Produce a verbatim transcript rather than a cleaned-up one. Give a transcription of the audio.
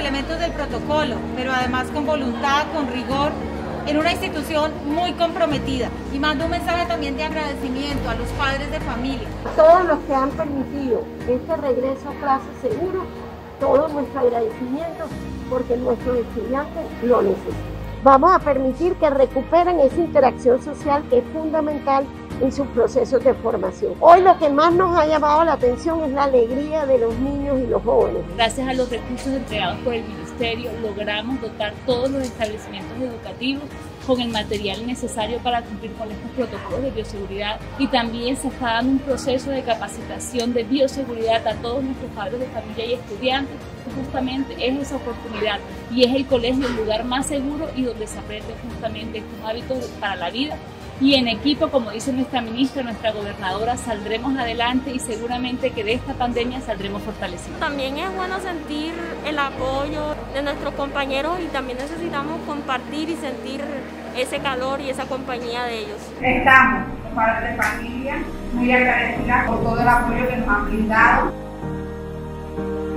elementos del protocolo, pero además con voluntad, con rigor, en una institución muy comprometida. Y mando un mensaje también de agradecimiento a los padres de familia. A todos los que han permitido este regreso a clase seguro, todo nuestro agradecimiento porque nuestros estudiantes lo necesitan. Vamos a permitir que recuperen esa interacción social que es fundamental en sus procesos de formación. Hoy lo que más nos ha llamado la atención es la alegría de los niños y los jóvenes. Gracias a los recursos entregados por el Ministerio, logramos dotar todos los establecimientos educativos con el material necesario para cumplir con estos protocolos de bioseguridad, y también se está dando un proceso de capacitación de bioseguridad a todos nuestros padres de familia y estudiantes. Justamente es esa oportunidad y es el colegio el lugar más seguro y donde se aprende justamente estos hábitos para la vida. Y en equipo, como dice nuestra ministra, nuestra gobernadora, saldremos adelante y seguramente que de esta pandemia saldremos fortalecidos. También es bueno sentir el apoyo de nuestros compañeros y también necesitamos compartir y sentir ese calor y esa compañía de ellos. Estamos, como padres de familia, muy agradecidas por todo el apoyo que nos han brindado.